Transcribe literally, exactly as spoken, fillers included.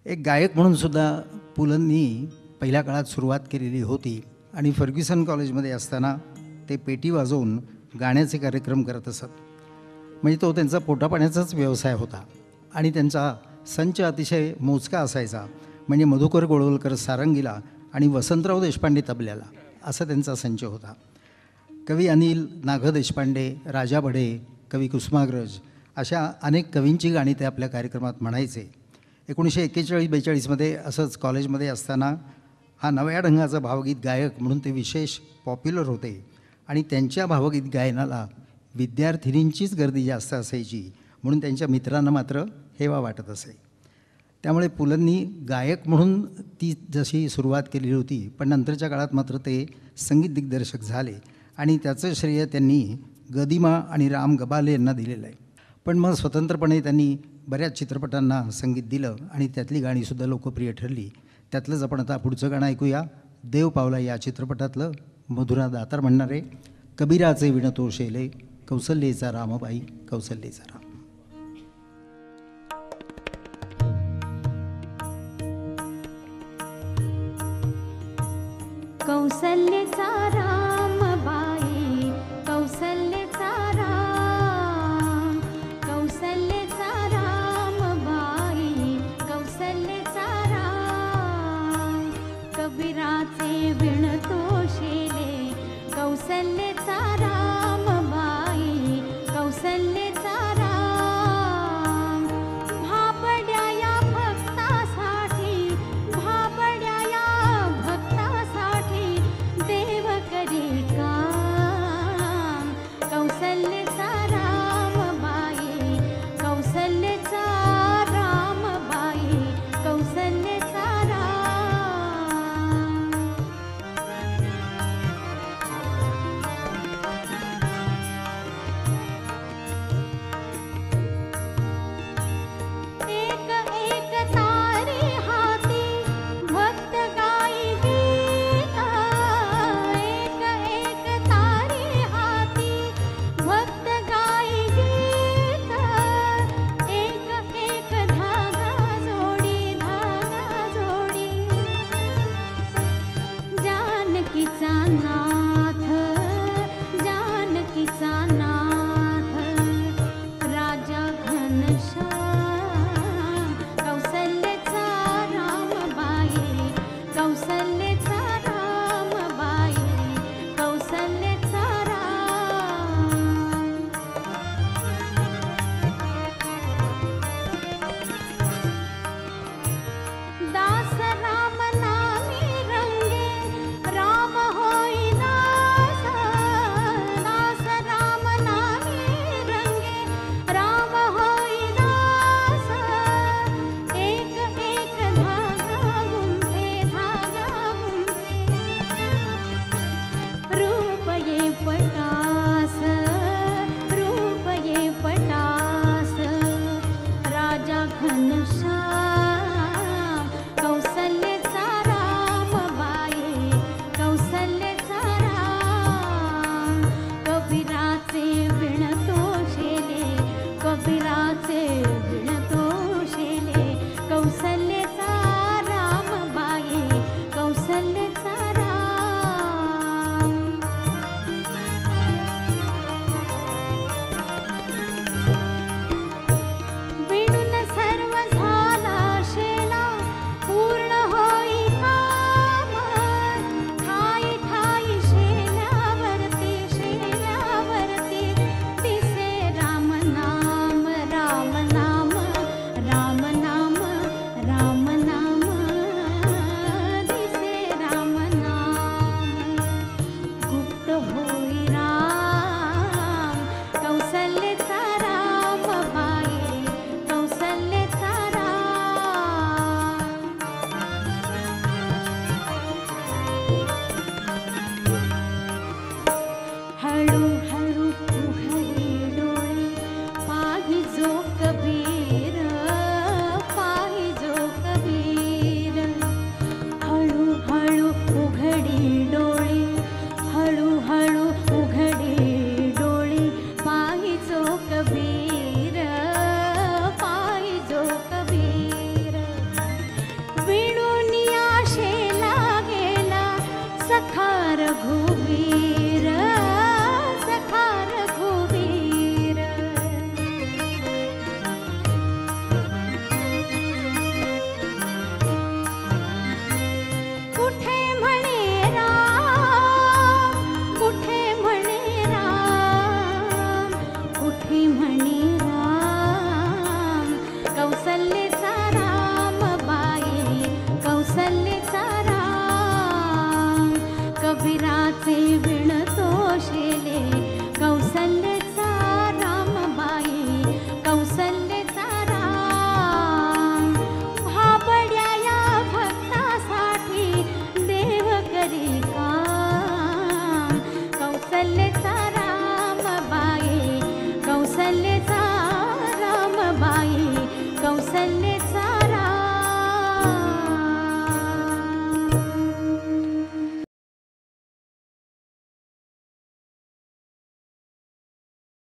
एक गायक म्हणून सुद्धा पुलंनी पहिल्या काळात सुरुवात केलेली होती आणि फर्ग्युसन कॉलेजमध्ये असताना ते पेटी वाजवून गाण्याचे कार्यक्रम करत असत. म्हणजे तो त्यांचा पोटापाण्याचाच व्यवसाय होता आणि त्यांचा संच अतिशय मोजका असायचा. म्हणजे मधुकर गोळवलकर सारंगीला आणि वसंतराव देशपांडे तबल्याला, असा त्यांचा संच होता. कवी अनिल, नाग देशपांडे, राजा बढे, कवी कुसुमाग्रज अशा अनेक कवींची गाणी ते आपल्या कार्यक्रमात म्हणायचे. एकोणीसशे एक्केचाळीस बेचाळीसमध्ये असंच कॉलेजमध्ये असताना हा नव्या ढंगाचा भावगीत गायक म्हणून ते विशेष पॉप्युलर होते आणि त्यांच्या भावगीत गायनाला विद्यार्थिनींचीच गर्दी जास्त असायची, म्हणून त्यांच्या मित्रांना मात्र हेवा वाटत असे. त्यामुळे पुलंनी गायक म्हणून ती जशी सुरुवात केलेली होती, पण नंतरच्या काळात मात्र ते संगीत दिग्दर्शक झाले आणि त्याचं श्रेय त्यांनी गदिमा आणि राम गबाले यांना दिलेलं आहे. पण मग स्वतंत्रपणे त्यांनी बऱ्याच चित्रपटांना संगीत दिलं आणि त्यातली गाणीसुद्धा लोकप्रिय ठरली. त्यातलंच आपण आता पुढचं गाणं ऐकूया. देव पावला या चित्रपटातलं मधुरा दातार म्हणणारे कबीराचे विणतो शेले, कौसल्येचा रामबाई, कौसल्येचा राम. कौसल्येचा राम